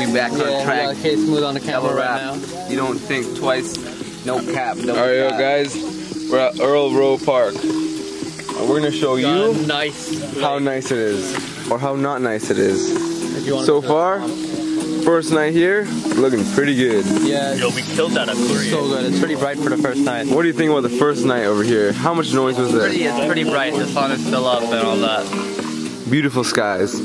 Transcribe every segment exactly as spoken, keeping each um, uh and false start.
we back on yeah, track. Okay, smooth on the camera right now. You don't think twice. No cap. No Alright, yo, guys, we're at Earl Rowe Park. And we're gonna show you nice how nice it is, or how not nice it is. So far, first night here, looking pretty good. Yeah. Yo, we killed that aquarium. So good. It's pretty bright for the first night. What do you think about the first night over here? How much noise was there? Pretty, it's pretty bright. The sun is still up and all that. Beautiful skies.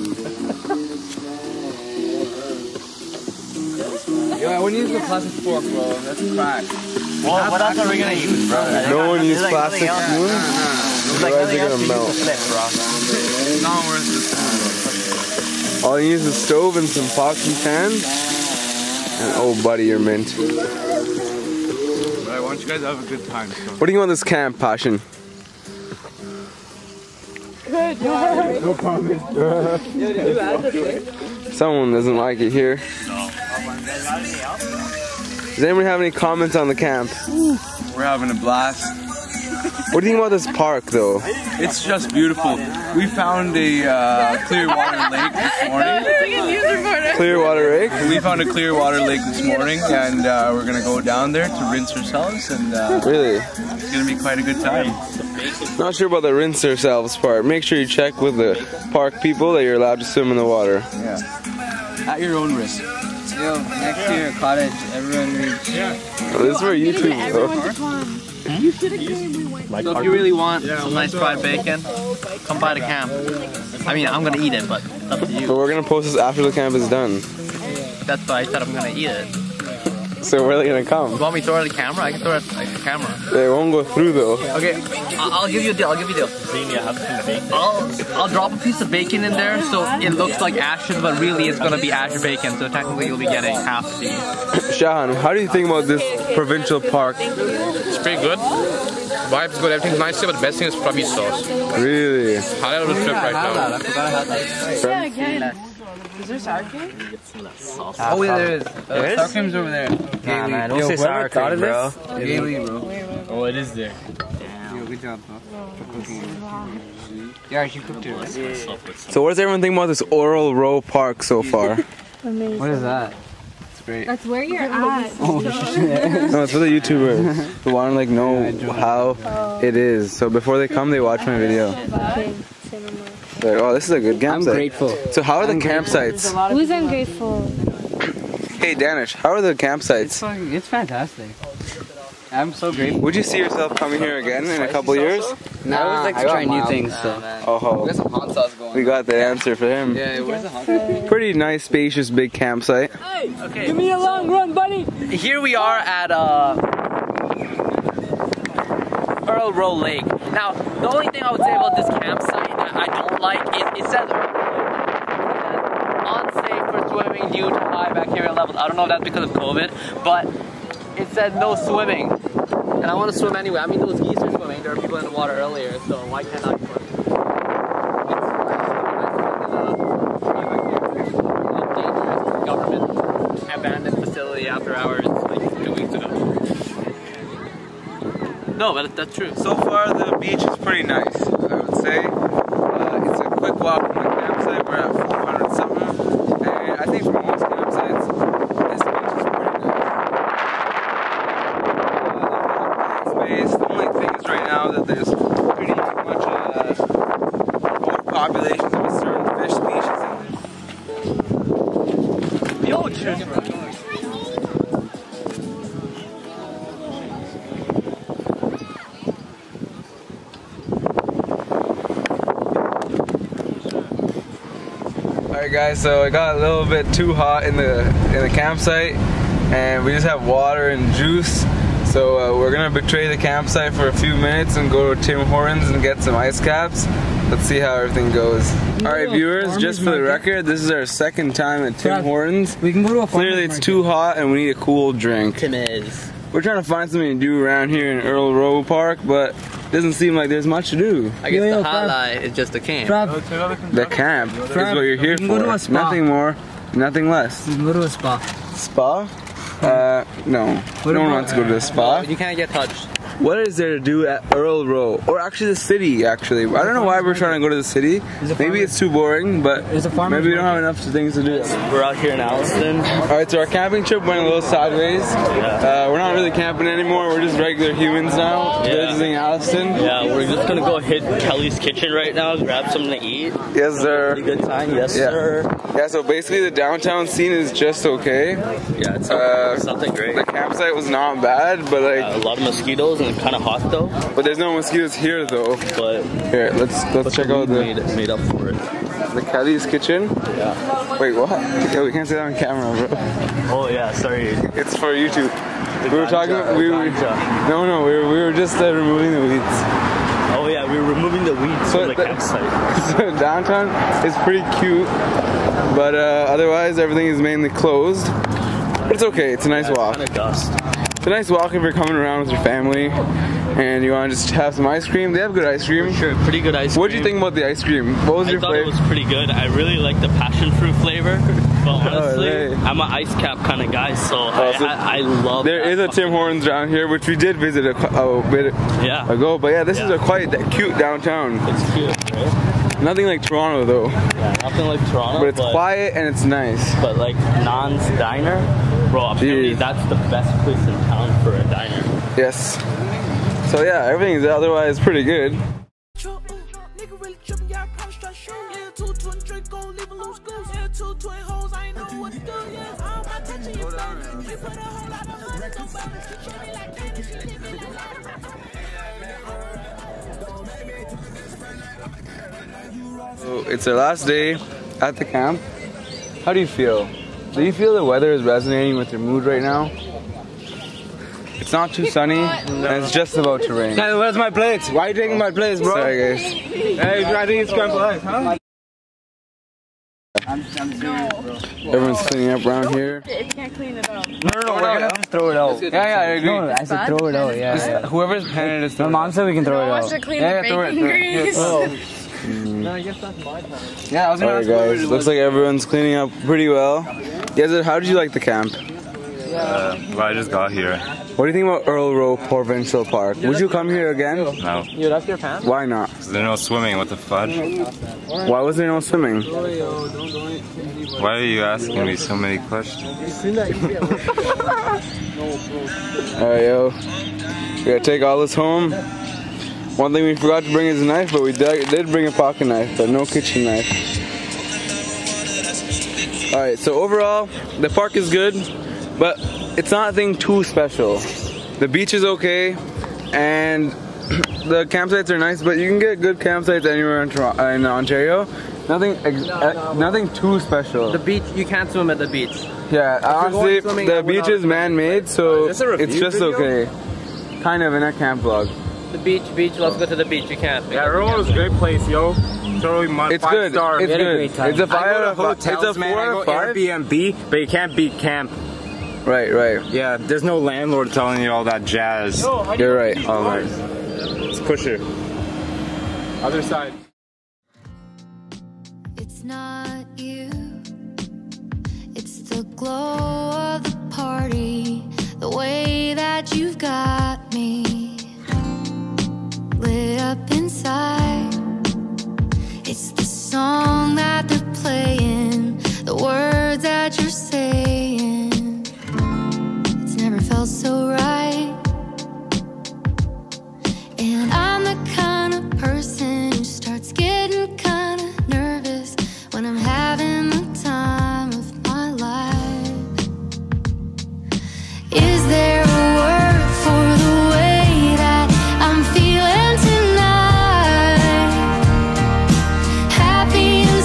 Yo, I wouldn't use the plastic fork, bro. That's cracked. Well, what else are we gonna use, bro? No one used plastic spoons? Like Otherwise they're gonna melt. It's not worth the All you need is a stove and some pots and pans. And oh buddy, you're mint. But I want you guys to have a good time. So. What do you want this camp, Passion? Good. No comment. Someone doesn't like it here. Does anyone have any comments on the camp? We're having a blast. What do you think about this park, though? It's just beautiful. We found a uh, clear water lake this morning. Clear water lake? We found a clear water lake this morning, and uh, we're gonna go down there to rinse ourselves, and uh, really, it's gonna be quite a good time. Not sure about the rinse ourselves part. Make sure you check with the park people that you're allowed to swim in the water. Yeah. At your own risk. Yo, next year, cottage, everyone reads. Yeah. Oh, this is for YouTube, bro. You should have came. We went. So if you really want some nice fried bacon, come by the camp. I mean, I'm gonna eat it, but it's up to you. But we're gonna post this after the camp is done. That's why I said I'm gonna eat it. So where are they gonna come? You want me to throw it at the camera? I can throw it at the camera. They won't go through though. Okay, I'll, I'll give you a deal. I'll give you a deal. I'll I'll drop a piece of bacon in there so it looks like ashes, but really it's gonna be asher bacon. So technically you'll be getting half the. Shahan, how do you think about this provincial park? It's pretty good. Vibe's good. Everything's nice here, but the best thing is probably sauce. Really? Highlight of the trip right now. I forgot I had that. Yeah, again. Is there sour cream? Oh, yeah, there is. There is? Sour cream's over there. Nah, man, don't Yo, say whoever sour thought cream, of bro. this, Gaily, bro. Oh, it is there. Yo, good job, bro. Yeah, she cooked it. So what does everyone think about this Earl Rowe Park so far? Amazing. What is that? It's great. That's where you're at. Oh, shit. No, it's for the YouTubers who want to like know how it is. So before they come, they watch my video. Like, oh, this is a good campsite. I'm grateful. So how are the I'm campsites? Who's ungrateful? Hey Danish, how are the It's, campsites? fucking, it's fantastic. I'm so grateful. Would you see yourself coming here again in a couple years? Nah, I always like to try new things, so. Oh, We got some hot sauce going. we got the answer for him. Yeah, where's the hot sauce? Pretty nice, spacious, big campsite. Okay. Give me a long run, buddy! Here we are at uh, Earl Rowe Lake. Now, the only thing I would say about this campsite that I don't like, it, it says unsafe for swimming due to high bacterial levels. I don't know if that's because of COVID, but it said no swimming. And I want to swim anyway. I mean, those geese are swimming. There were people in the water earlier, so why can't I swim? Dangerous government abandoned facility after hours, like two weeks ago. No, but that's true. So far, the beach is pretty nice, I would say. Uh, it's a quick walk from the campsite. We're at four hundred something. And I think for most campsites, this beach is pretty nice. Uh, space. The only thing is right now that there's pretty much uh, overpopulations of a certain fish species in The ocean. Alright guys, so it got a little bit too hot in the in the campsite and we just have water and juice. So uh, we're gonna betray the campsite for a few minutes and go to Tim Hortons and get some ice caps. Let's see how everything goes. Alright viewers, just for the record, this is our second time at Tim Hortons. We can go to a Clearly it's too hot and we need a cool drink. Tim is. We're trying to find something to do around here in Earl Rowe Park, but it doesn't seem like there's much to do. I guess Yo, yo, the Trav. highlight is just the camp. Trav, The camp is what you're here we can go to for. a spa. Nothing more, nothing less. we can go to a spa. Spa? Uh, no. No one wants to go to the spa. You can't get touched. what is there to do at Earl Rowe? Or actually the city, actually. I don't know why we're trying to go to the city. Maybe it's too boring, but maybe we don't have enough things to do. We're out here in Allison. Alright, so our camping trip went a little sideways. Uh, we're not really camping anymore, we're just regular humans now, Yeah. visiting Allison. Yeah, we're just gonna go hit Kelly's Kitchen right now, grab something to eat. Yes, sir. Pretty good time, yes, Yeah. sir. Yeah, so basically the downtown scene is just okay. Yeah, it's, Uh, it's nothing great. The campsite was not bad, but like, Uh, a lot of mosquitoes and kind of hot though. but there's no mosquitoes here though. But Here, let's let's check out the made, made up for it. the Kelly's Kitchen. Yeah. Wait, what? Yeah, we can't say that on camera, bro. Oh yeah, sorry. It's for YouTube. We were talking. ganja, We were, ganja. no, no, we were we were just uh, removing the weeds. Oh yeah, we were removing the weeds So from the the- campsite. So downtown is pretty cute, but uh, otherwise everything is mainly closed. But it's okay. It's a nice walk. Kind of dust. It's a nice walk if you're coming around with your family and you want to just have some ice cream. They have good ice cream. Sure, pretty good ice cream. What did you think about the ice cream? What was I your thought flavor? it was pretty good. I really like the passion fruit flavor. But honestly, really? I'm an ice cap kind of guy, so, Oh, I, so I, I love There that is a Tim Hortons around here, which we did visit a, cou- a bit Yeah. ago. But yeah, this is Yeah. a quite cute downtown. It's cute, right? Nothing like Toronto though, Yeah, nothing like Toronto, but it's but, quiet and it's nice. but like Nan's Diner, bro, apparently Jeez. that's the best place in town for a diner. Yes. So yeah, everything is otherwise pretty good. So it's our last day at the camp. How do you feel? Do you feel the weather is resonating with your mood right now? It's not too sunny, and it's just about to rain. Hey, where's my plates? Why are you taking my plates, bro? Sorry guys. Hey, I think it's scrambled eggs, huh? I'm, I'm serious, bro. Everyone's cleaning up around here. If you can't clean it up. No, no, no, we're gonna just throw it out. Yeah, yeah, I agree. No, I said throw it out, yeah. yeah. Whoever's paying it is My mom said we can throw it out. to clean Yeah, the yeah, throw it, bacon throw it. grease. Oh. No, I guess that's my time. Yeah, I was gonna Alright ask what guys, it looks was. like everyone's cleaning up pretty well. Yes, how did you like the camp? Uh, well, I just got here. What do you think about Earl Rowe Provincial Park? Would you come here again? No. You left your pants? Why not? There's no swimming. What the fudge? Why was there no swimming? Why are you asking me so many questions? Alright, yo. We gotta take all this home. One thing we forgot to bring is a knife, but we did did bring a pocket knife, but no kitchen knife. Alright, so overall, the park is good, but it's not anything too special. The beach is okay, and the campsites are nice, but you can get good campsites anywhere in, Toronto, in Ontario. Nothing, ex uh, nothing too special. The beach, you can't swim at the beach. Yeah, honestly, going swimming, I the would beach not is man-made, so Is this a review it's just video? okay. Kind of in a camp vlog. The beach, beach, let's go to the beach. You can't. Yeah, Earl is a great place, yo. Totally my It's five good. star. It's had a good. great time. It's a five I go out to of five. It's a hotels, man. four I out go of five. Airbnb, but you can't beat camp. Right, right. Yeah, there's no landlord telling you all that jazz. You're right. Oh, nice. Let's push her. Other side. It's not you, it's the glow of the party, the way that you've got me lit up inside. It's the song that they're playing, the words that you're saying. It's never felt so right. And I'm the kind of person who starts getting kind of nervous when I'm having the time of my life. Is there a word for the way that I'm feeling tonight? Happy and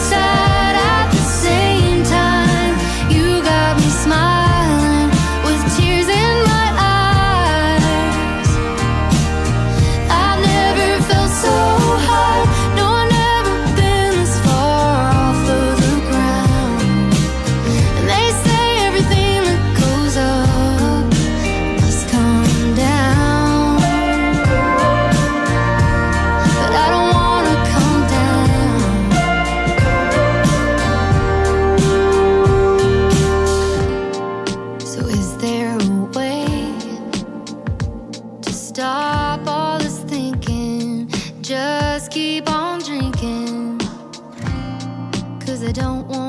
I don't want